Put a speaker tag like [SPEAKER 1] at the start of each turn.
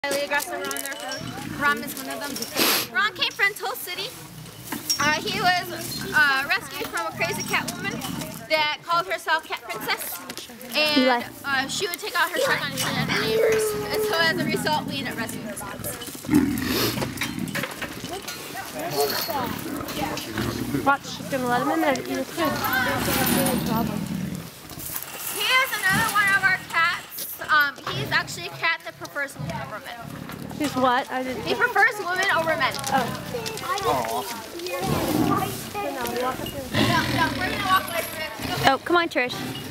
[SPEAKER 1] Highly aggressive around there. Ram is one of them. Ram came from Tulsa City. He was rescued from a crazy cat woman that called herself Cat Princess, and she would take out her truck on her neighbors. And so as a result, we ended up rescuing this cat.
[SPEAKER 2] Watch, she's gonna let him in there to eat his food.
[SPEAKER 1] He is another one of our cats. He's actually a cat that prefers women over men.
[SPEAKER 2] He's what?
[SPEAKER 1] He prefers women over men.
[SPEAKER 2] Oh.
[SPEAKER 3] Oh,
[SPEAKER 1] No, we're gonna walk away from it.
[SPEAKER 2] Oh, come on, Trish.